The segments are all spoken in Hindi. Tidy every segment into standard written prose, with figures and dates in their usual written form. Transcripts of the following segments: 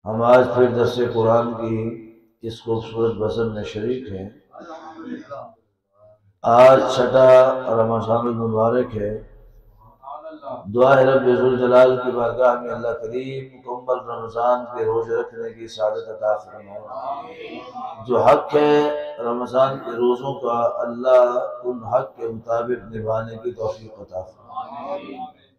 हम आज फिर दर्स कुरान की इस खूबसूरत बज़म में शरीक हैं। आज छठा रमज़ान मुबारक है। दुआ है रब्बे ज़ुल जलाल की बारगाह में अल्लाह करीम मुकम्मल रमज़ान के रोज़े रखने की सआदत अता फरमाए। जो हक़ है रमज़ान के रोज़ों का, अल्लाह उन हक़ के मुताबिक निभाने की तौफ़ीक़ अता फरमाए।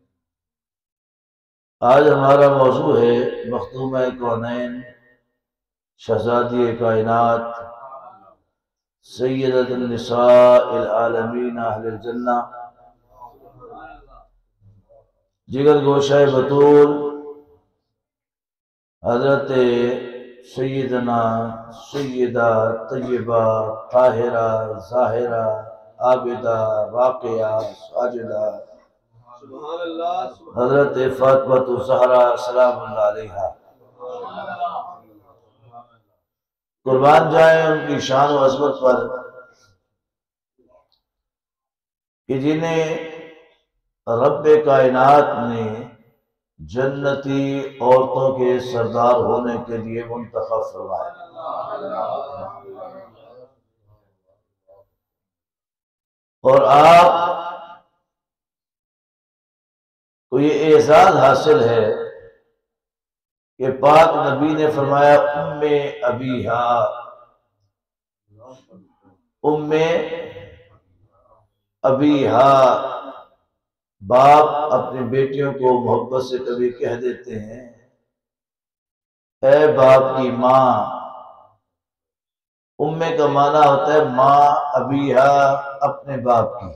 आज हमारा मौजू है मख़दूम कौनैन, शहज़ादी कायनात, सय्यदतुन निसाइल आलमीन अहलुल जन्नह, जिगर गोशाए बतूल हज़रत सय्यदना सय्यदा तय्यबा ताहिरा ज़ाहिरा आबिदा राक़िया साजिदा हज़रत फ़ातिमा ज़हरा सलामुल्लाह अलैहा कुर्बान जाए उनकी शान व अज़मत पर कि जिन्हें रब्बे कायनात ने जन्नती औरतों के सरदार होने के लिए मुंतखब फरमाया। और आप को ये एजाज हासिल है कि पाक नबी ने फरमाया उम्मे अबीहा, उम्मे अबीहा, बाप अपनी बेटियों को मोहब्बत से कभी कह देते हैं ऐ बाप की माँ। उम्मे का माना होता है माँ, अबीहा अपने बाप की।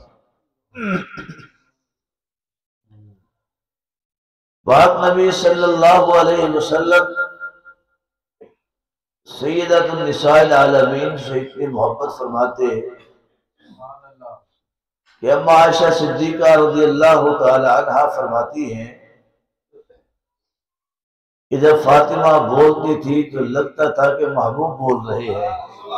बाप नबी सल्लल्लाहु अलैहि वसल्लम सय्यदतुन निसाइल आलमीन से इतनी मोहब्बत फरमाते कि अम्मा आयशा सिद्दीक़ा रज़ियल्लाहु ताला अन्हा फरमाती हैं कि जब फातिमा बोलती थी तो लगता था कि महबूब बोल रहे हैं।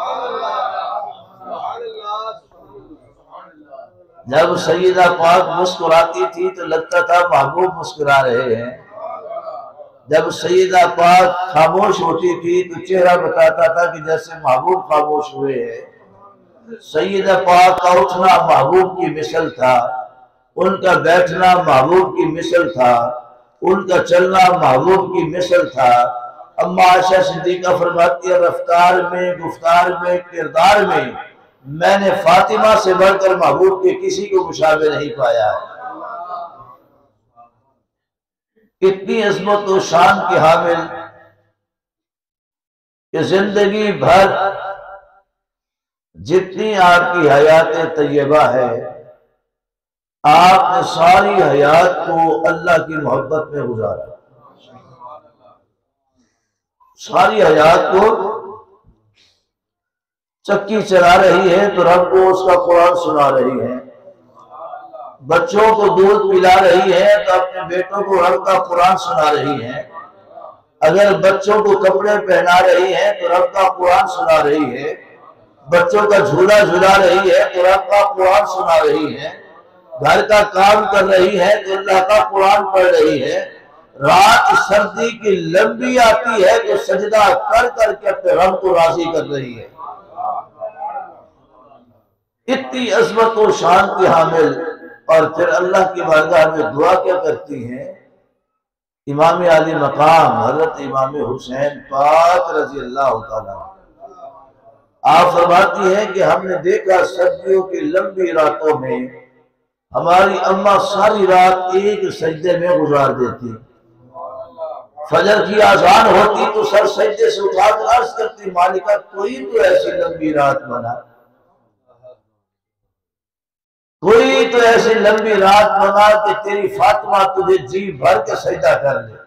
जब सैयदा पाक मुस्कुराती थी तो लगता था महबूब मुस्कुरा रहे हैं। जब सैयदा पाक खामोश होती थी तो चेहरा बताता था कि जैसे महबूब खामोश हुए हैं। सैयदा पाक का उठना महबूब की मिसल था, उनका बैठना महबूब की मिसल था, उनका चलना महबूब की मिसल था। अम्मा आयशा सिद्दीक़ा फरमाती है रफ्तार में, गुफ्तार में, किरदार में मैंने फातिमा से बढ़कर महबूब के किसी को मुशाबे नहीं पाया। इतनी अज़मत और शान के हामिल कि जिंदगी भर जितनी आपकी हयात तैयबा है, आपने सारी हयात को अल्लाह की मोहब्बत में गुजारा। सारी हयात को चक्की चला रही है तो रब को उसका कुरान सुना रही है। बच्चों को दूध पिला रही है तो अपने बेटों को रब का कुरान सुना रही है। अगर बच्चों को कपड़े पहना रही है तो रब का कुरान सुना रही है। बच्चों का झूला झुला रही है तो रब का कुरान सुना रही है। घर का काम कर रही है तो अल्लाह का कुरान पढ़ रही है। रात सर्दी की लंबी आती है तो सजदा कर करके अपने रब को राजी कर रही है। इतनी अज़मत और शान की हामिल, और फिर अल्लाह की बारगाह में दुआ क्या करती हैं। इमाम आली मकाम हज़रत इमाम हुसैन पाक रज़ी अल्लाह ताला आप फरमाती हैं कि हमने देखा सर्दियों की लंबी रातों में हमारी अम्मा सारी रात एक सजदे में गुजार देती। फजर की आजान होती तो सर सजदे से उठाकर अर्ज करती मालिका कोई तो ऐसी लंबी रात बना, कोई तो ऐसी लंबी रात बना कि तेरी फातिमा तुझे जी भर के सजदा कर ले।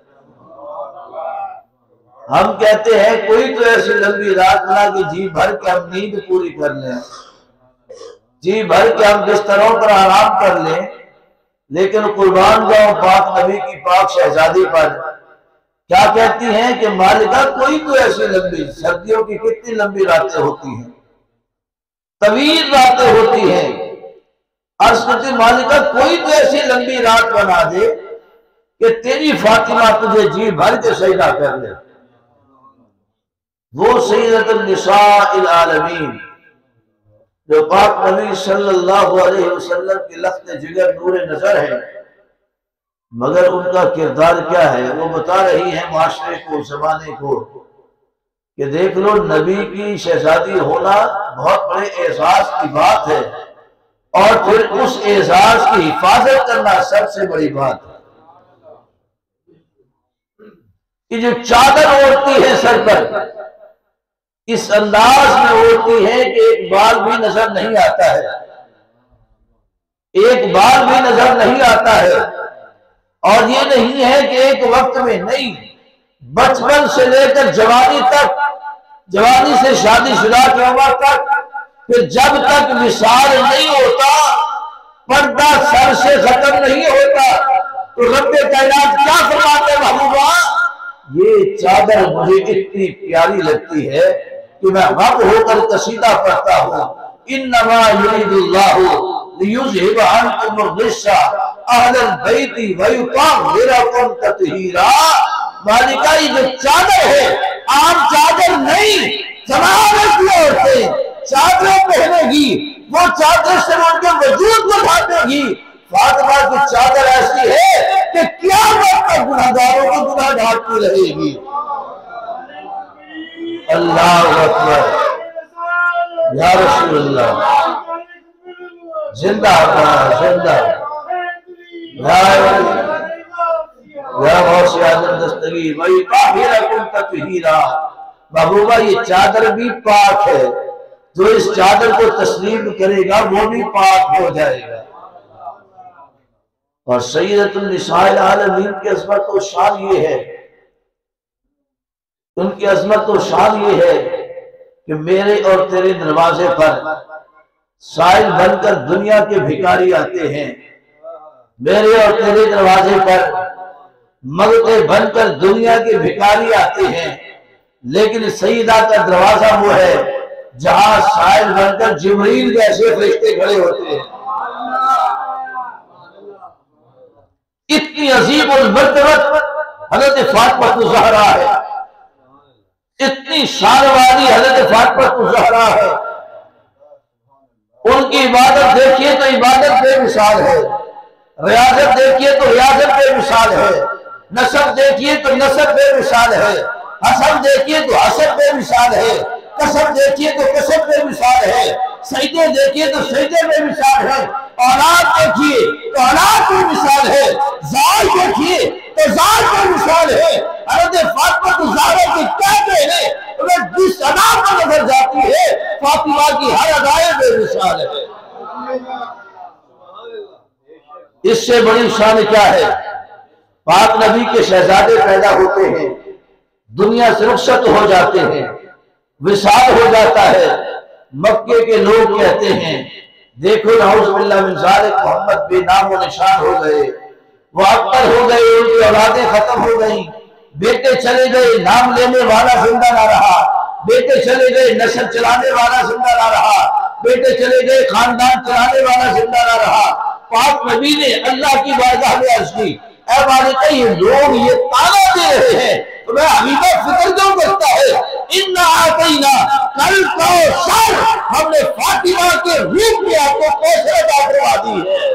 हम कहते हैं कोई तो ऐसी लंबी रात बना कि जी भर के हम नींद पूरी कर लें, जी भर के हम बिस्तरों पर आराम कर लें। लेकिन कुर्बान जाओ पाक नबी की पाक शहजादी पर, क्या कहती हैं कि मालिका कोई तो ऐसी लंबी, सर्दियों की कितनी लंबी रातें होती हैं, तवील रातें होती हैं। अर्ज़ करती मालिका कोई तो ऐसी लंबी रात बना दे कि तेरी फातिमा तुझे जी भर के सजदा कर ले। वो सय्यदतुन निसाइल आलमीन जो पाक नबी सल्लल्लाहु अलैहि वसल्लम के लफ्ज़ जिगर नूर नजर है, मगर उनका किरदार क्या है? वो बता रही है माशरे को, जमाने को, कि देख लो नबी की शहजादी होना बहुत बड़े एजाज की बात है, और फिर उस एजाज की हिफाजत करना सबसे बड़ी बात है। कि जो चादर ओढ़ती है सर पर, इस अंदाज में ओढ़ती है कि एक बाल भी नजर नहीं आता है, एक बाल भी नजर नहीं आता है। और ये नहीं है कि एक वक्त में, नहीं, बचपन से लेकर जवानी तक, जवानी से शादीशुदा की उम्र तक, फिर जब तक विसाल नहीं होता, पर्दा सर से खत्म नहीं होता, तो रब्बे कायनात क्या फरमाते महबूबा, ये चादर मुझे इतनी प्यारी लगती है कि मैं गम होकर कसीदा पढ़ता हूँ, इन्नमा युरिदुल्लाहु लियुज़हिबा अन्कुम रिज्सा अहलल बैति व युतहिराकुम तत्हीरा। मालिका, ये जो चादर है आम चादर नहीं, जमानत की औरतें चादरें पहनेगी, वो चादर से उनके वजूद को ढांपेगी। फातिमा की चादर ऐसी है कि क़यामत तक गुनाहगारों को गुनाह ढांपती रहेगी। अल्लाहु अकबर, या रसूलल्लाह, जिंदाबाद, जिंदाबाद, या गौसे आज़म दस्तगीर, वही ताहिरकुम तत्हीरा। महबूबा, ये चादर भी पाक है, जो इस चादर को तस्लीम करेगा वो भी पाक हो जाएगा। और सय्यदतुन निसाइल आलमीन की अज़मत और शान ये है, उनकी अज़मत और शान ये है कि मेरे और तेरे दरवाजे पर साइल बनकर दुनिया के भिखारी आते हैं, मेरे और तेरे दरवाजे पर मगते बनकर दुनिया के भिखारी आते हैं, लेकिन सईदा का दरवाजा वो है जहां साइल बनकर जिब्रील जैसे फरिश्ते खड़े होते हैं। इतनी अजीब और मर्तबत हज़रत फातिमा ज़हरा है, इतनी शान वाली हज़रत फातिमा ज़हरा है। उनकी इबादत देखिए तो इबादत बेमिसाल है, रियाजत देखिए तो रियाजत बेमिसाल है, नसब देखिए तो नसब बेमिसाल है, हसब देखिए तो हसब बेमिसाल है, कसब देखिए तो कसब बेमिसाल है, सजदे देखिए तो सजदे बेमिसाल है, औलाद देखिए तो औलाद बेमिसाल है, ज़ाल देखिए तो ज़ाल बेमिसाल है। हज़रत फातिमा ज़हरा की क्या कहने, अगर जिस अदा पर नजर जाती है, फातिमा की हर अदाएं बेमिसाल है। इससे बड़ी शान क्या है? पाक नबी के शहजादे पैदा होते हैं, दुनिया से रुखसत हो जाते हैं, विसाल हो जाता है। मक्के के लोग कहते हैं, देखो नाउज़ुबिल्लाह मिन ज़ालिक, मोहम्मद बेनाम व निशान हो गए, वो अक्तर हो गए, उनकी औलादें खत्म हो गई, बेटे चले गए, नाम लेने वाला जिंदा ना रहा, बेटे चले गए, नस्ल चलाने वाला जिंदा ना रहा, बेटे चले गए, खानदान चलाने वाला जिंदा ना रहा। पाक नबी ने अल्लाह की बारगाह में अर्ज़ की, ऐ मालिका, ये लोग ये ताना दे रहे हैं, तो मैं हबीबा फिक्र क्यों करता है? इन्ना आतैना कल कौसर, हमने फातिमा के रूप में आपको कौसर अता करवा दी है।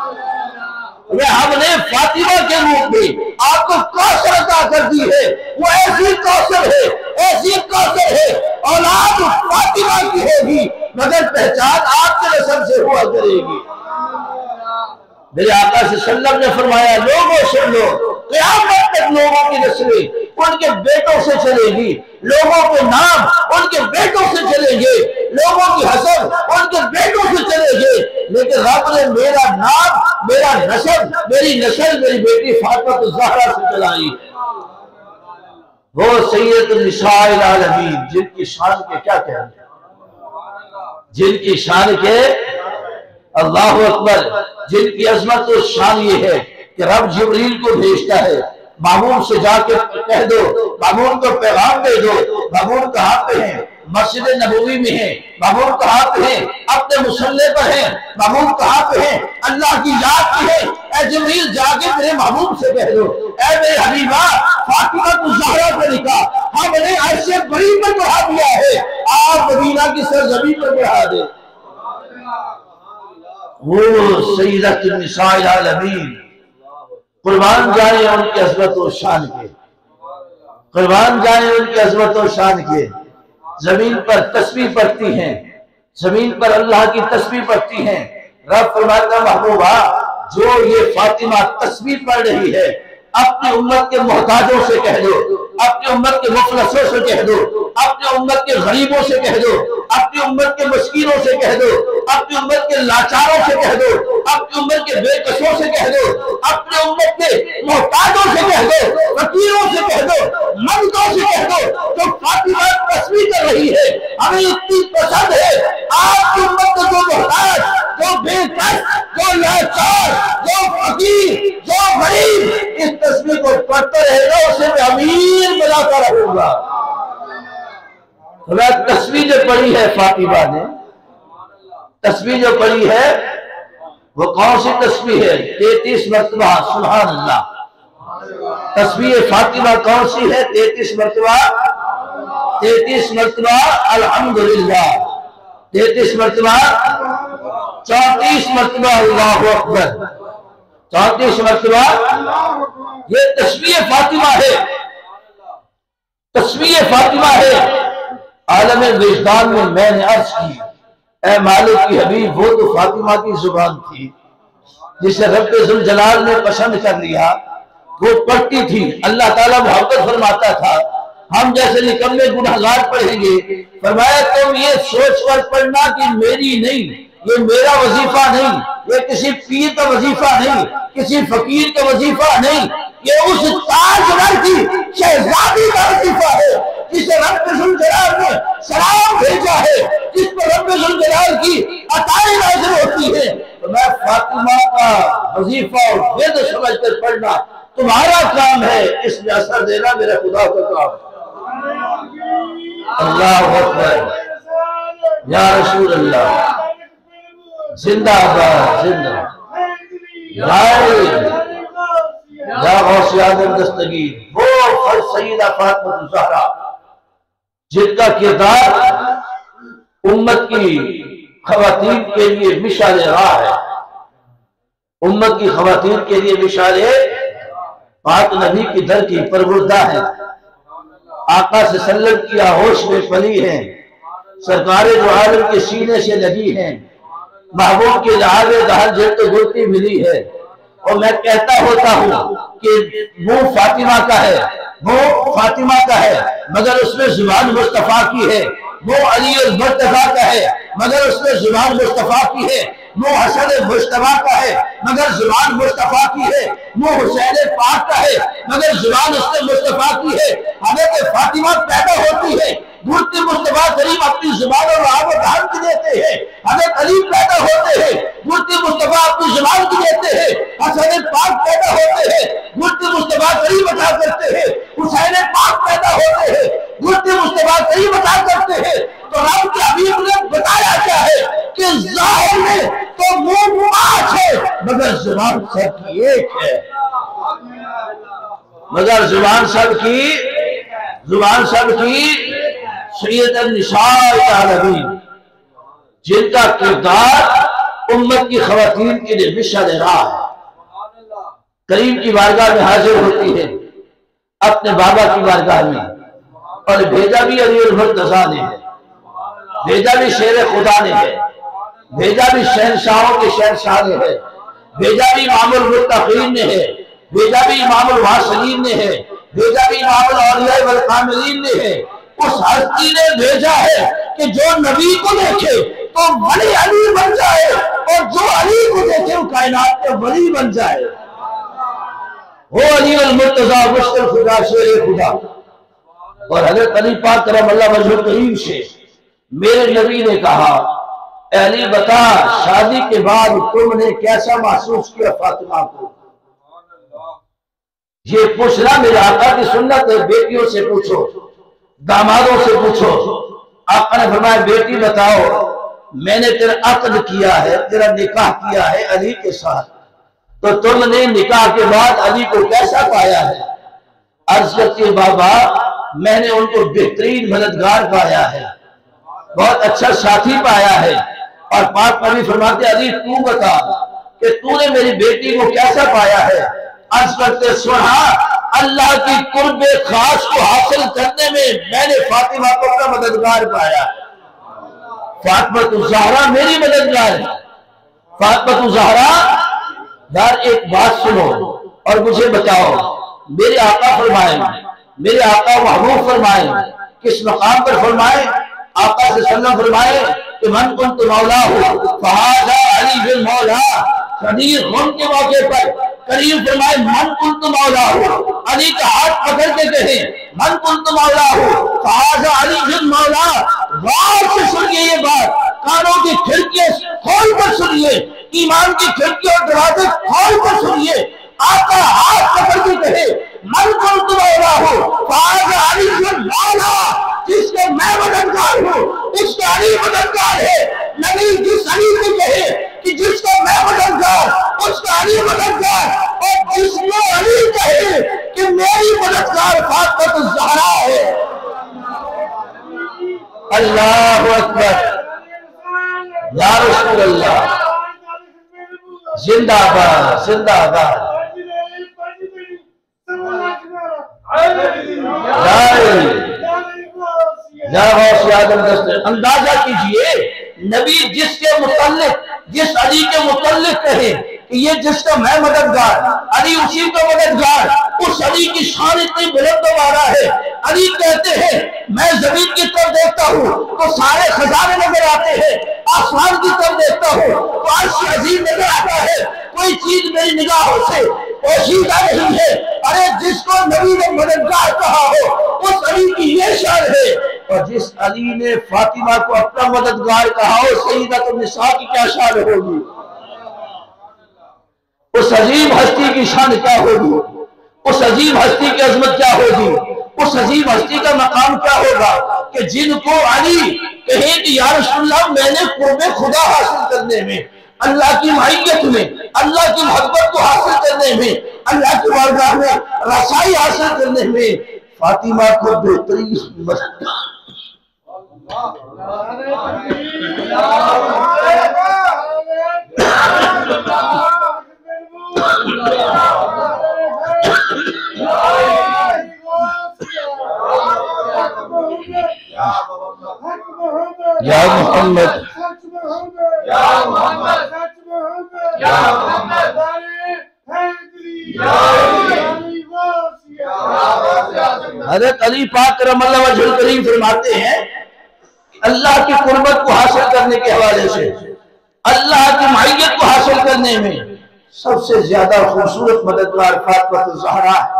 हमने फातिमा के रूप में आपको कौसर अता कर दी है। वो ऐसी कौसर है, ऐसी कौसर है, औलाद फातिमा की होगी, मगर पहचान आपके नस्ल से हुआ करेगी। मेरे आका सल्लल्लाहु अलैहि वसल्लम ने फरमाया, लोगों सुन लो, क़यामत तक लोगों की नस्लें उनके बेटों से चलेगी, लोगों के नाम उनके बेटों से चलेंगे, लोगों की हसब उनके बेटों से चलेंगे, लेकिन रब ने मेरा नाम, मेरा नस्ब, मेरी नस्ल मेरी बेटी फातिमा ज़हरा से चलाई। वो सय्यदतुन निसाइल आलमीन, जिनकी शान के क्या कहने, जिनकी शान के, अल्लाहु अकबर, जिनकी अजमत और शान ये है कि रब जिब्रील को भेजता है, मामून से जाके कह दो, मामून को पैगाम दे दो, मामून कहाँ पे है? मस्जिद नबवी में है। मामून कहाँ पे है? अपने मुसल्ले पर है। मामून कहाँ पे है? अल्लाह की याद में है। ऐ जिब्रील जाके मेरे मामून से कह दो, ऐ मेरे हबीबा फातिमा ज़हरा पे लिखा, हमने ऐसे बड़ी पर बढ़ा दिया है, आप मदीना की सरजमीन पर बढ़ा दे। वो सय्यदतुन निसाइल आलमीन, कुर्बान जाए उनकी अज़मत और शान के, कुर्बान जाए उनकी अज़मत और शान के। जमीन पर तस्बीह पढ़ती हैं, जमीन पर अल्लाह की तस्बीह पढ़ती हैं। रब फरमाता महबूबा, जो ये फातिमा तस्बीह पढ़ रही है, अपनी उम्मत के मोहताजों से कह दो, अपनी उम्मत के मुफलसों से कह दो, अपनी उम्मत के गरीबों से कह दो, अपनी उम्मत के मस्कीनों से कह दो, अपनी उम्मत के लाचारों से कह दो, अपनी उम्मत के बेकसों से कह दो, अपनी उम्मत के मोहताजों से कह दो, फकीरों से कह दो, मंदों से कह दो, तो फातिमा तस्बीह कर रही है, हमें इतनी पसंद है। आपकी उम्मत को जो मोहताज, जो बेकस, जो लाचार, जो फकीर, जो गरीब इस तस्बीह को पढ़ते रहेगा, उसे मैं अमीर बनाता रहूंगा। तस्बीह जो पढ़ी है फातिमा ने, तस्बीह जो पढ़ी है वो कौन सी तस्बीह है? 33 मरतबा सुभान अल्लाह। तस्बीह फातिमा कौन सी है? 33 मरतबा, 33 मरतबा अल्हम्दुलिल्लाह, 33 मरतबा, 34 मरतबा अल्लाहु अकबर, 34 मरतबा। ये तस्बीह फातिमा है, तस्बीह फातिमा है। आलम विजदान में मैंने अर्ज की, ऐ मालिक की हबीब, वो तो फातिमा की जुबान थी जिसे रब्बे जुल जलाल ने पसंद कर लिया। वो पढ़ती थी, अल्लाह ताला मोहब्बत फरमाता था। हम जैसे निकम्मे गुनहगार पढ़ेंगे, फरमाया तुम ये सोच कर पढ़ना कि मेरी नहीं, ये मेरा वजीफा नहीं, ये किसी पीर का वजीफा नहीं, किसी फकीर का वजीफा नहीं, ये उस ताजवर की शहजादी का वजीफा है जिसे रब्बे जुल जलाल ने सलाम भेजा है, जिस पर रब्बे जुल जलाल की अताएं नाज़िल होती है। तो मैं फातिमा का वजीफा और वेद समझ कर पढ़ना तुम्हारा काम है, इसमें असर देना मेरा खुदा का काम। अल्लाह अकबर, या रसूल अल्लाह, जिंदाबाद जिंदाबाद, या गौसे आज़म दस्तगीर। वो फर्ज सय्यदा फातिमा ज़हरा जिनका किरदार उम्मत की खवातीन के लिए मिसाल राह है, उम्मत की खवातीन के लिए मिसाल पाक नबी की दर की परवरदा है, आका से सल्लम की आहोश में पली है, सरकारे जो आलम के सीने से लगी है, महबूब के जहाज़े दहर जेब तो गुलती मिली है। और मैं कहता होता हूँ कि मुंह फातिमा का है, मुंह फातिमा का है, मगर उसमें जुबान मुस्तफा की है। मुंह अली मुस्तफा का है, मगर उसमें जुबान मुस्तफा की है। मुंह हसन मुस्तफा का है, मगर जुबान मुस्तफा की है। मुंह हुसैन पाक का है, मगर जुबान उसने मुस्तफा की है। हमें फातिमा पैदा होती है, मूर्ति मुस्तफा करीम अपनी जुबान और राह धाम की देते हैं। हमें अली पैदा होते हैं, मूर्ति मुस्तफा अपनी जुबान की देते हैं। हसन पाक पैदा होते हैं, मूर्ति मुस्तफा करीम अता करते हैं। हुसैन पाक पैदा होते हैं, मूर्ति मुस्तफा करीम अता करते हैं। तो रब के हबीब ने बताया क्या है कि जाहिर में तो मुंह पांच है, मगर जुबान सबकी एक है, मगर जुबान सबकी सैयदुन निसाइल आलमीन, जिनका किरदार उम्मत की खवातीन के लिए मिसाल राह है। करीम की बारगाह में हाजिर होती है, अपने बाबा की बारगाह में, और भेजा भी अली मुर्तज़ा ने है, भेजा भी शेर खुदा ने है, भेजा भी शहनशाहों के शहनशाह ने है, भेजा भी इमामुल मुत्तकीन ने है, भेजा भी इमामुल वासिलीन ने है, भेजा भी इमामुल औलिया वल कामिलीन ने है। उस हस्ती ने भेजा है कि जो नबी को देखे तो वली अली बन जाए, और जो अली को देखे वो कायनात के वली बन जाए। वो अली अल मुर्तज़ा मुश्किल खुदा शेर खुदा। और हज़रत अली पाक करमल्लाहु वजहू करीम से मेरे नबी ने कहा, अली बता, शादी के बाद तुमने कैसा महसूस किया फातिमा को? ये पूछना मेरे आका की सुन्नत है। बेटियों से पूछो, दामादों से पूछो। आका ने फरमाया, बेटी बताओ, मैंने तेरा अक़द किया है, तेरा निकाह किया है अली के साथ, तो तुमने निकाह के बाद अली को कैसा पाया है? अर्ज करती है, बाबा मैंने उनको बेहतरीन मददगार पाया है, बहुत अच्छा साथी पाया है। और पाक नबी फरमाते अली तू बता कि तूने मेरी बेटी को कैसा पाया है। अर्ज करते सुना अल्लाह की कुर्बे खास को हासिल करने में मैंने फातिमा को अपना मददगार पाया। फातिमा ज़हरा मेरी मददगार है। फातिमा ज़हरा, यार एक बात सुनो और मुझे बताओ, मेरे आका फरमाए, मेरे आका महबूब फरमाए, किस मकाम पर फरमाए? आका सल्लल्लाहु फरमाए कि मन कुंत मौला हो फहाजा अली बिन मौला। कदीर गम के मौके पर करीम फरमाए मन कुंत मौला हो, अली का हाथ पकड़ के कहे मन कुंत मौला हो फहाजा अली बिन मौला। गौर से सुनिए ये बात, कानों की खिड़कियां खोल कर सुनिए, ईमान की खिड़कियों और दरवाजे खोल कर सुनिए। आका हाथ पकड़ के कहे मन कुंत मौला हो फहाजा अली बिन मौला। जिसके मैं मददगार हूँ उसका अली मददगार है। नबी जिस अली को कहे कि जिसका मैं मददगार उसका अली मददगार, और जिसने अली कहे कि मेरी मददगार फातिमा ज़हरा है। अल्लाहु अकबर, या रसूल अल्लाह, जिंदाबाद जिंदाबाद। अंदाजा कीजिए नबी जिसके मुतल्लिक, जिस अली के मुतल्लिक कहे कि ये जिसका मैं मददगार, अली उसी का मददगार, उस अली की शान इतनी बुलंद वाला है। अली कहते हैं मैं जमीन की तरफ देखता हूँ तो सारे खजाने नजर आते हैं, आसमान की तरफ देखता हूँ तो अर्श अजीम नजर आता है, कोई चीज मेरी निगाहों से पोशीदा नहीं है। अरे जिसको नबी ने मददगार कहा हो उस अली की ये शान है, और जिस अली ने फातिमा को अपना मददगार कहा हो सईदतुन निसा की क्या शान होगी, उस अजीम हस्ती की शान क्या होगी, उस अजीम हस्ती की अजमत क्या होगी, उस अजीम हस्ती का मकाम क्या होगा कि जिनको अली कहे कि या रसूलल्लाह मैंने कुर्बे खुदा हासिल करने में, अल्लाह की माइयत में, अल्लाह की मोहब्बत को हासिल करने में, अल्लाह की बारगाह में रसाई हासिल करने में फातिमा को बेहतरीन मददगार। या मोहम्मद या मोहम्मद या मोहम्मद। हज़रत अली पाक करमल्लाहु वजहुल करीम फरमाते हैं अल्लाह की कुर्बत को हासिल करने के हवाले से, अल्लाह की माइयत को हासिल करने में सबसे ज्यादा खूबसूरत मददगार फातिमा ज़हरा है।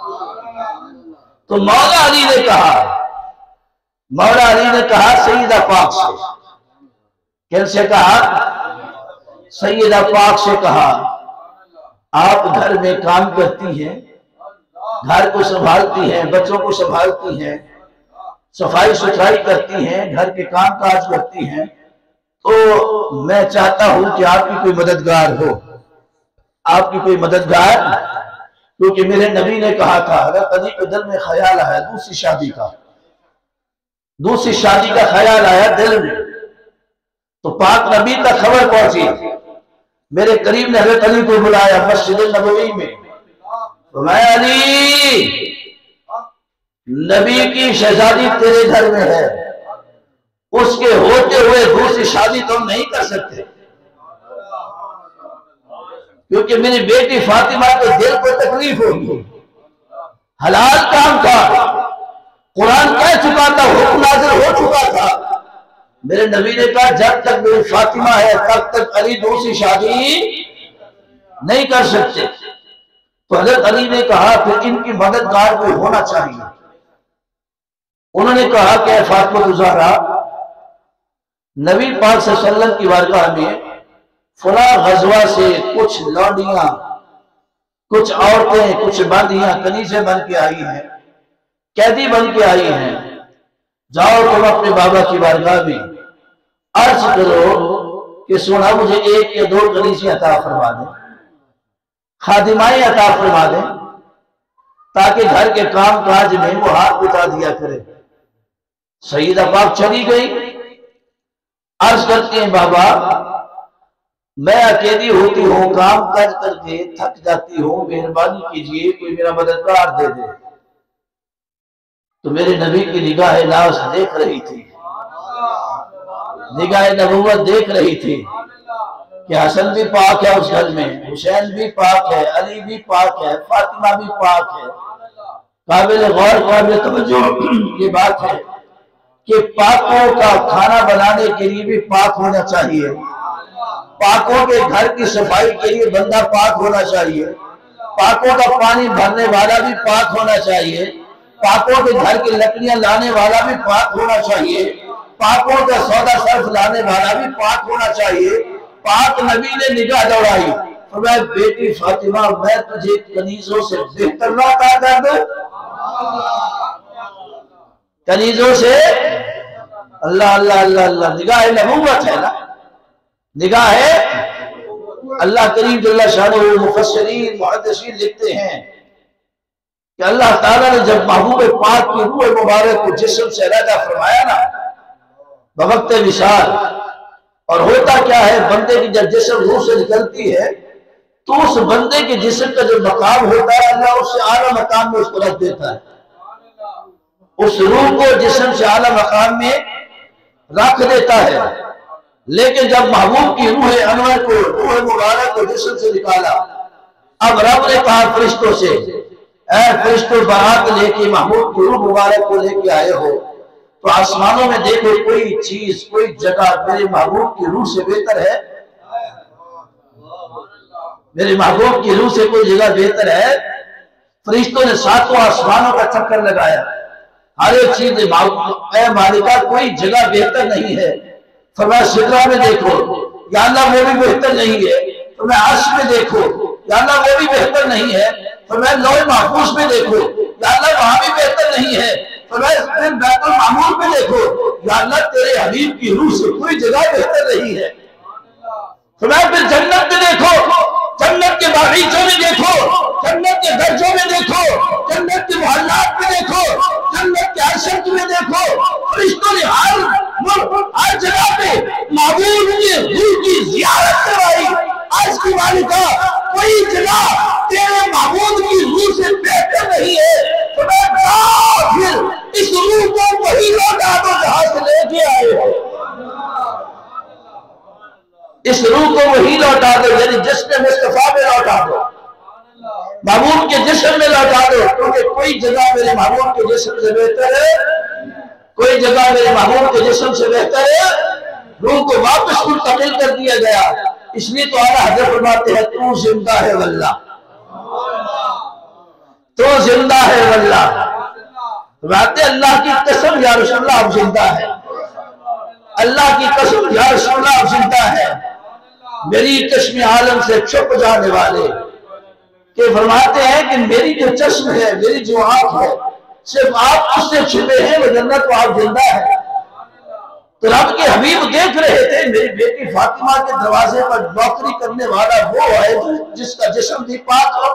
तो मौला अली ने कहा, मौला अली ने कहा सईदा पाक से, कैसे कहा? सईदा पाक से कहा आप घर में काम करती हैं, घर को संभालती हैं, बच्चों को संभालती हैं, सफाई सुथराई करती हैं, घर के काम काज करती हैं, तो मैं चाहता हूं कि आपकी कोई मददगार हो, आपकी कोई मददगार। क्योंकि मेरे नबी ने कहा था अगर कभी के दिल में ख्याल आया दूसरी शादी का, दूसरी शादी का ख्याल आया दिल में, तो पाक नबी तक खबर पहुंची। मेरे करीब ने हज़रत अली को बुलाया मस्जिद नबवी में, तो मैं अली नबी की शहजादी तेरे घर में है, उसके होते हुए दूसरी शादी तो हम नहीं कर सकते, क्योंकि मेरी बेटी फातिमा के दिल को तकलीफ होगी। हलाल काम था, कुरान कह चुका था, हुक्म नाज़िल हो चुका था। मेरे नबी ने कहा जब तक मेरी फातिमा है तब तक अली दूसरी शादी नहीं कर सकते। तो हज़रत अली ने कहा फिर इनकी मददगार कोई होना चाहिए। उन्होंने कहा कि फातिमा ज़हरा नबी पाक सल्लल्लाहु अलैहि वसल्लम की बारगाह में फला गज़वा से कुछ लौंडियां, कुछ औरतें, कुछ बांदियां कनीज़े बन के आई हैं, कैदी बन के आई हैं, जाओ तुम अपने बाबा की बारगाह में अर्ज करो कि सुना मुझे एक या दो कनीज़े अता फरमा दें, खादिमाएं अता फरमा दें। ताकि घर के काम काज में वो हाथ बिता दिया करे। सईदा पाक चली गई, अर्ज करती हैं बाबा मैं अकेली होती हूँ, काम काज करके थक जाती हूँ, मेहरबानी कीजिए कोई मेरा मददगार दे दे। तो मेरे नबी की निगाह नाज़ देख रही थी, निगाह नबूवत देख रही थी कि हसन भी पाक है उस घर में, हुसैन भी पाक है, अली भी पाक है, फातिमा भी पाक है। काबिल गौर काबिल तवज्जो ये बात है कि पाकों का खाना बनाने के लिए भी पाक होना चाहिए, पाकों के घर की सफाई के लिए बंदा पाक होना चाहिए, पाकों का पानी भरने वाला भी पाक होना चाहिए, पाकों के घर की लकड़ियां लाने वाला भी पाक होना चाहिए, पाकों का सौदा सर्फ लाने वाला भी पाक होना चाहिए। पाक नबी ने निगाह दौड़ाई, फरमाया बेटी फातिमा मैं तुझे कनीजों से बेहतर ना अता कर दूं, कनीजों से। अल्लाह अल्लाह अल्लाह अल्लाह, निगाह नबूवत है ना, निगाह है। अल्लाह करीम जल्ला शानहू मुफस्सिरीन मुहद्दिसीन लिखते हैं कि अल्लाह ताला ने जब महबूब पाक की रूह मुबारक को जिस्म से अलग फरमाया ना बवक्त विसाल, और होता क्या है बंदे की जब जिस्म रूह से निकलती है तो उस बंदे के जिस्म का जो मकाम होता है अल्लाह उससे आला मकाम में उसको रख देता है, उस रूह को जिस्म से आला मकाम में रख देता है। लेकिन जब महबूब की रूह अनवर को, रूह मुबारक को जिस्म से निकाला, अब रब ने कहा फरिश्तों से ऐ फरिश्तों बारात लेके महबूब की रूह मुबारक को लेके आए हो तो आसमानों में देखो कोई चीज कोई जगह मेरे महबूब की रूह से बेहतर है, मेरे महबूब की रूह से कोई जगह बेहतर है। फरिश्तों ने सातों आसमानों का चक्कर लगाया, हर एक चीज मालिका कोई जगह बेहतर नहीं है। फरमाया सिदरा में देखो या अल्लाह वो भी बेहतर नहीं है, तो मैं अर्श में देखो या अल्लाह वो भी बेहतर नहीं है, तो मैं लौह महफूज में देखो या अल्लाह वहां भी बेहतर नहीं है, तो मैं बैतुल मामूर में देखो या अल्लाह तेरे हबीब की रूह से कोई जगह बेहतर नहीं है। तो मैं फिर जन्नत में देखो, जन्नत के बागीचों में देखो, जन्नत के दर्जों में देखो, जन्नत के मोहल्लात में देखो, जन्नत के अरशद में देखो, फरिश्तों ने हर जगह पे महबूब की रूह की ज़ियारत करवाई। आज की मालिका कोई जगह तेरे महबूब की रूह से बेहतर नहीं है, तो मैं फिर इस रूह को वही लौटा दो जहां से लेके आए हो, इस रूह को वही लौटा दो, यानी जिस्म मुस्तफा में लौटा दो, महबूब के जिस्म में लौटा दो, क्योंकि कोई जगह मेरे महबूब के जिस्म से बेहतर है, कोई जगह मेरे महबूब के जिस्म से बेहतर है। रूह को वापस मुंतकिल कर दिया गया, इसलिए तो आला हज़रत फरमाते हैं तू जिंदा है वल्लाह, तो जिंदा है वल्लाह। फरमाते अल्लाह की कसम या रसूलल्लाह आप जिंदा है, अल्लाह की कसम या रसूलल्लाह आप जिंदा है। मेरी चश्मे आलम से छुप जाने वाले के फरमाते हैं कि मेरी जो चश्म है, मेरी जो आंख है, सिर्फ आप उससे छुपे हैं, वरना तो आप जिंदा है। तो रब के हबीब देख रहे थे मेरी बेटी फातिमा के दरवाजे पर नौकरी करने वाला वो है जिसका जिस्म भी पाक हो,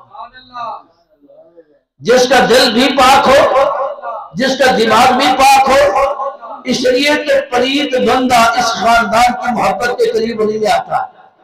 जिसका दिल भी पाक हो, जिसका दिमाग भी पाक हो। इसलिए तो पलीत बंदा इस खानदान की मोहब्बत के करीब नहीं आता,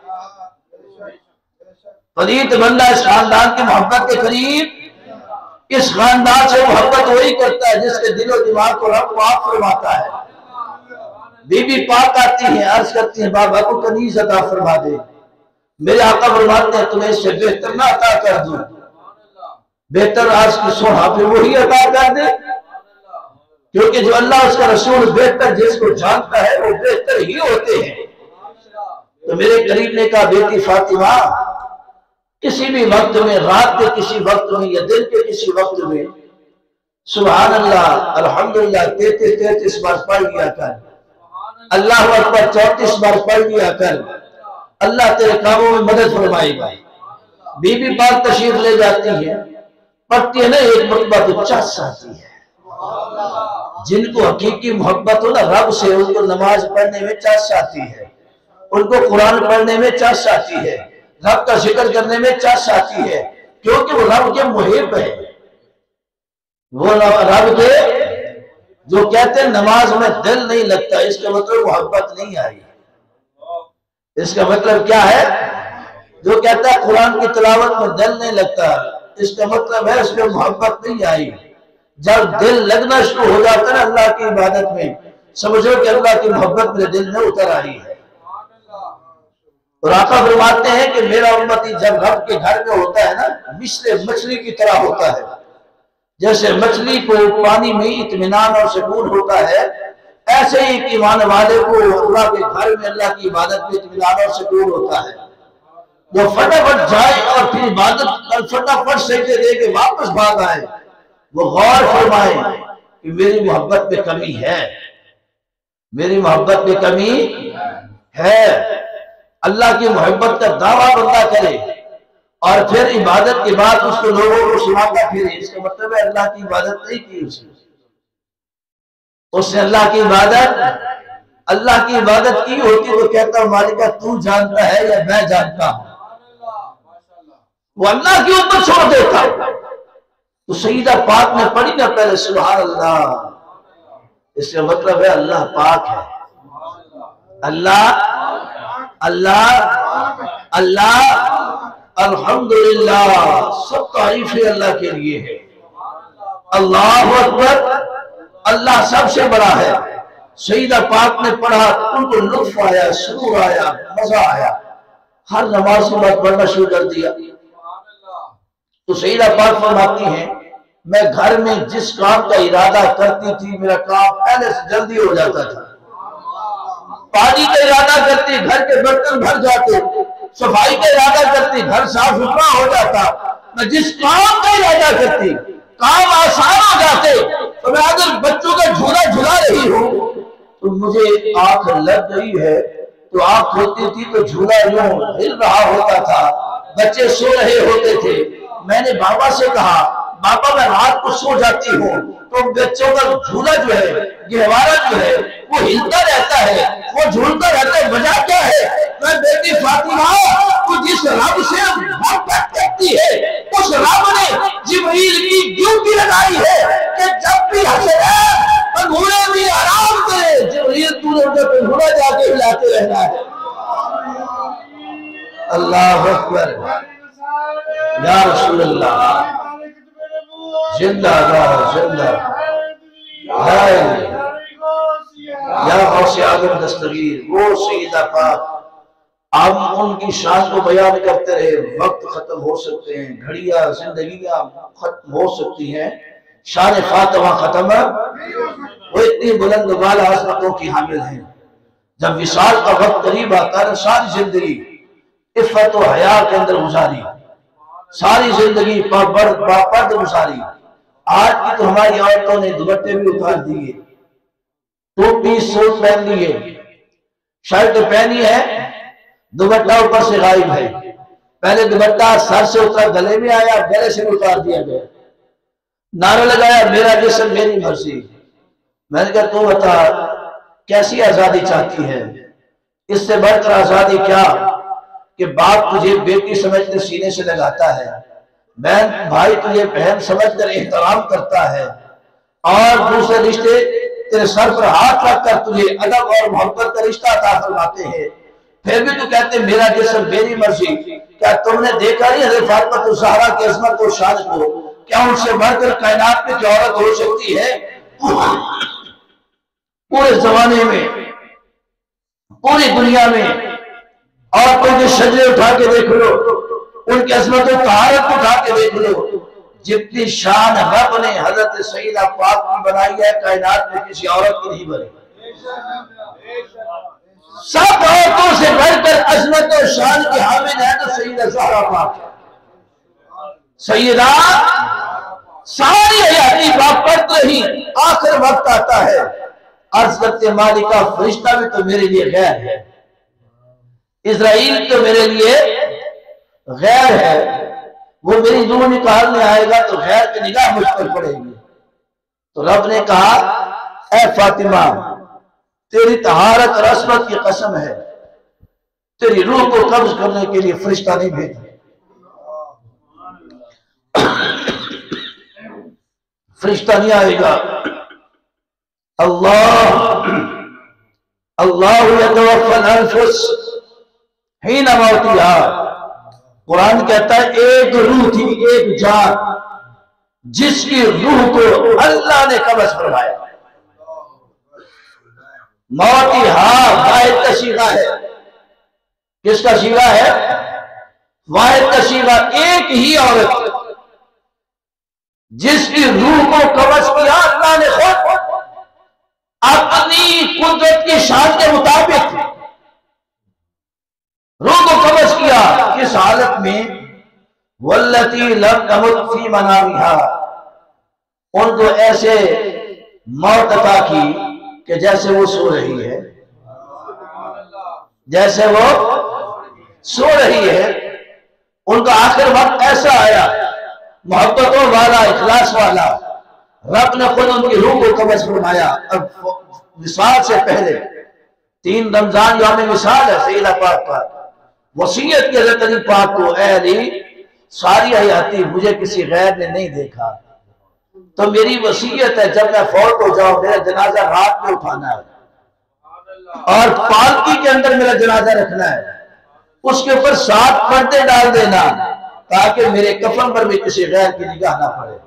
पलीत बंदा इस खानदान की मोहब्बत के करीब, इस खानदान से मोहब्बत वही करता है जिसके दिलो दिमाग को रब पाक फरमाता है। बीबी पाक आती है, अर्ज करती है बाबा को कनीज अता फरमा दे, मेरे आका फरमाते हैं तुम्हें इससे बेहतर ना अता कर दूं, बेहतर आज की सोहा फिर वही अता कर दे, क्योंकि जो अल्लाह उसका रसूल बेहतर जिसको जानता है वो बेहतर ही होते हैं। तो मेरे करीब ने कहा बेटी फातिमा किसी भी वक्त में, रात के किसी वक्त में या दिन के किसी वक्त में सुभान अल्लाह अल्हम्दुलिल्लाह 33 बार पढ़ लिया कर, अल्लाह अकबर 34 बार पढ़ लिया कर, अल्लाह तेरे कामों में मदद फरमाएगा। बीबी पाक तशरीफ ले जाती है, पढ़ती है ना एक मरतबा तो चस आती है। जिनको हकीकी मोहब्बत हो ना रब से, उनको नमाज पढ़ने में चस आती है, उनको कुरान पढ़ने में चस आती है, रब का जिक्र करने में चस आती है, क्योंकि वो रब के मुहिब है, वो रब के जो कहते हैं नमाज में दिल नहीं लगता, इसका मतलब मोहब्बत नहीं आई। इसका मतलब क्या है? जो कहता है कुरान की तिलावत में दिल नहीं लगता, इसका मतलब है उसमें मोहब्बत नहीं आई। जब दिल लगना शुरू हो जाता है अल्लाह की इबादत में, समझो कि अल्लाह की मोहब्बत मेरे दिल में उतर आई है। और आका फरमाते हैं कि मेरा उम्मती जब रब के घर में होता है ना, मिस्र मछली की तरह होता है। जैसे मछली को पानी में इत्मीनान और सुकून होता है, ऐसे ही ईमान वाले को अल्लाह के घर में अल्लाह की इबादत में इत्मीनान और सुकून होता है। वो फटाफट जाए और फिर इबादत फटाफट सजदे दे के वापस भाग आए, वो गौर फरमाए कि मेरी मोहब्बत में कमी है, मेरी मोहब्बत में कमी है। अल्लाह की मोहब्बत का दावा बंदा करे और फिर इबादत के बाद उसको लोगों को सुनाता फिरे, इसका मतलब है अल्लाह की इबादत नहीं की उसने अल्लाह की इबादत की होती तो कहता मालिका तू जानता है या मैं जानता हूं, वो अल्लाह के ऊपर छोड़ देता। तो सईदा पाक ने पढ़ी ना पहले सुभान अल्लाह, इसका मतलब है अल्लाह पाक है। अल्लाह अल्लाह अल्लाह अल्हम्दुलिल्लाह, सब तारीफें अल्लाह के लिए है। अल्लाहु अकबर, अल्लाह सबसे बड़ा है। सईदा पाक ने पढ़ा, उनको लुत्फ आया, सुरूर आया, मजा आया, हर नमाज के बाद पढ़ना शुरू कर दिया। तो सईदा पाक फरमाती हैं मैं घर में जिस काम का इरादा करती थी मेरा काम पहले से जल्दी हो जाता था। पानी का इरादा करती घर के बर्तन भर जाते, सफाई का इरादा करती घर साफ सुथरा हो जाता। मैं जिस काम का इरादा करती काम आसान हो जाते। तो मैं अगर बच्चों का झूला झुला रही हूँ तो मुझे आंख लग गई है, तो आंख होती थी तो झूला यूं हिल रहा होता था, बच्चे सो रहे होते थे। मैंने बाबा से कहा बाबा मैं रात को सो जाती हूँ तो बच्चों का झूला जो है, गहवारा जो है वो हिलता रहता है, वो झूलता रहता है, वजह क्या है? मैं बेटी फातिमा तू जिस रब से मोहब्बत करती है उस रब ने जिब्रील की ड्यूटी लगाई है कि जब भी हसरत घोड़े भी आराम करे, जिब्रील तूने घोड़ा जाके हिलाते रहना है। अल्लाह अकबर, या रसूल अल्लाह, जिंदाबाद जिंदाबाद, या गौसे आजम दस्तगीर, वो सईदा पाक। आप उनकी शान को बयान करते रहे, वक्त खत्म हो सकते हैं, घड़ियां जिंदगियां खत्म हो सकती हैं, शान फातिमा खत्म। वो इतनी बुलंद वाला अज़मतों की हामिल हैं। जब विसाल का वक्त करीब आता है, सारी जिंदगी इफ़्फ़त और हया के अंदर गुजारी, सारी जिंदगी पर्द गुजारी। आज की तो हमारी औरतों ने दुपट्टे भी उतार दिए, टोपी सूट पहन लिए, शर्ट पहनी है, दुपट्टा ऊपर से गायब है। पहले दुपट्टा सर से उतरा गले में आया, गले से उतार दिया गया। नारा लगाया मेरा जिस्म मेरी मर्जी। मैंने कहा तू बता कैसी आजादी चाहती है? इससे बढ़कर आजादी क्या कि बाप तुझे बेटी समझकर सीने से लगाता है, बहन भाई तुझे बहन समझकर एहतराम करता है, और दूसरे रिश्ते तेरे सर पर हाथ रखकर तुझे अदब और मोहब्बत का रिश्ता अता फरमाते हैं। फिर भी तू कहते मेरा जिस्म मेरी मर्जी। क्या तुमने देखा नहीं हज़रत फातिमा ज़हरा की अज़मत और शान को? क्या उनसे बढ़कर कायनात में क्या औरत हो सकती है? पूरे जमाने में, पूरी दुनिया में औरतों के सजदे उठा के देख लो, उनकी अज़मत और तहारत उठा के देख लो। जितनी शान रब ने हजरत सईदा पाक की बनाई है कायनात में किसी औरत की नहीं बनी। सब औरतों से बढ़कर अज़मत और शान की हामिल है तो सईदा ज़हरा पाक है। सईदा सारी हयाती बाप पढ़ते ही आखिर वक्त आता है, अर्ज़ करते मालिका फरिश्ता भी तो मेरे लिए गैर है, इज़राइल तो मेरे लिए गैर है, वो मेरी रूह निकालने आएगा तो गैर की निगाह मुझ पर पड़ेगी। तो रब ने कहा ऐ फातिमा तेरी तहारत और असमत की कसम है, तेरी रूह को कब्ज करने के लिए फरिश्ता नहीं भेजा। फरिश्ता नहीं आएगा। अल्लाह हीना मौतिहा, कुरान कहता है एक रूह थी, एक जान, जिसकी रूह को अल्लाह ने कब्ज़ फरमाया। मौतिहा वाहिद का सीगा है। किसका सीगा है? वाहिद का सीगा। एक ही औरत जिसकी रूह को कब्ज़ किया अल्लाह ने खुद अपनी कुदरत की शान के मुताबिक रूह को कब्ज़ किया। किस हालत में? वल्लती लम तमुत फी मनामिहा, उनको ऐसे मौत अता की कि जैसे वो सो रही है, जैसे वो सो रही है। उनका आखिर वक्त ऐसा आया, मोहब्बतों वाला, इखलास वाला, रब ने खुद उनकी रूह को कब्ज़ फरमाया। अब विसाल से पहले 3 रमजान यौम विसाल है सैयदा पाक का, वसीयत के हज़रत अली पाक को, ऐ अली सारी हयाती मुझे किसी गैर ने नहीं देखा, तो मेरी वसीयत है जब मैं फौत हो जाऊं मेरा जनाजा रात में उठाना है और पालकी के अंदर मेरा जनाजा रखना है, उसके ऊपर 7 पर्दे डाल देना ताकि मेरे कफन पर भी किसी गैर की निगाह ना पड़े।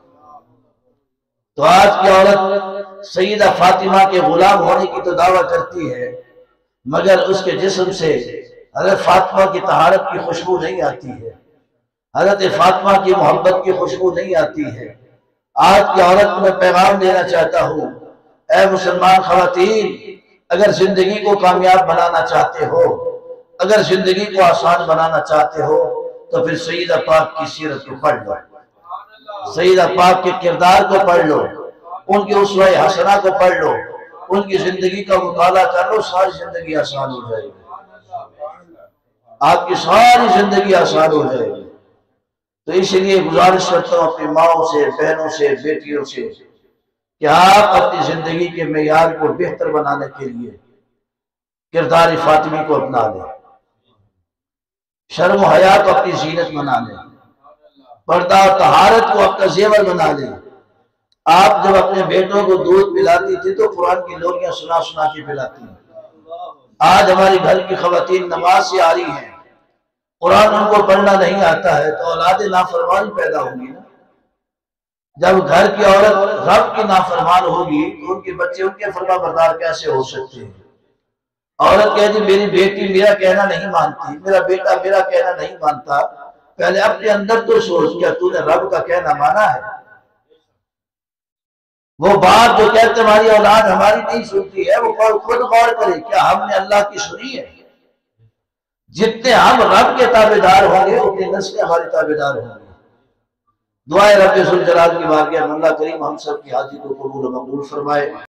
तो आज की औरत सईदा फातिमा के गुलाम होने की तो दावा करती है, मगर उसके जिस्म से हज़रत फातिमा की तहारत की खुशबू नहीं आती है, हज़रत फातिमा की मोहब्बत की खुशबू नहीं आती है। आज की औरत को मैं पैगाम देना चाहता हूँ, ऐ मुसलमान खवातीन, अगर जिंदगी को कामयाब बनाना चाहते हो, अगर जिंदगी को आसान बनाना चाहते हो, तो फिर सईदा पाक की सीरत को पढ़ लो, सईदा पाक के किरदार को पढ़ लो, उनकी उसवा हसना को पढ़ लो, उनकी जिंदगी का मुताला कर लो, सारी जिंदगी आसान हो जाएगी, आपकी सारी जिंदगी आसान हो जाएगी। तो इसलिए गुजारिश करता हूँ अपनी माओ से, बहनों से, बेटियों से कि आप अपनी जिंदगी के मेयार को बेहतर बनाने के लिए किरदार फातिमी को अपना लें, शर्म हया को अपनी जीनत बना लें, पर्दा और तहारत को अपना जेवर बना लें। आप जब अपने बेटों को दूध पिलाती थी तो कुरान की लोरियां सुना सुना के पिलाती हैं। आज हमारी घर की खवातीन नमाज से आ रही हैं, कुरान उनको पढ़ना नहीं आता है, तो औलाद नाफरमान पैदा होगी ना। जब घर की औरत रब की नाफरमान होगी तो उनके बच्चे उनके फरमा बरदार कैसे हो सकते हैं? औरत कहती मेरी बेटी मेरा कहना नहीं मानती, मेरा बेटा मेरा कहना नहीं मानता। पहले अपने अंदर तो सोच, क्या तूने रब का कहना माना है? वो बाप जो कहते हमारी औलाद हमारी नहीं सुनती है, वो खुद गौर करे, क्या हमने अल्लाह की सुनी है? जितने हम रब के ताबेदार होंगे उतनी नस्लें हमारी ताबेदार होंगी। दुआए रब्बे जुल जलाल की बारगाह में अल्लाह करीम हम सब की हाजिर को कबूल और मकबूल फरमाए।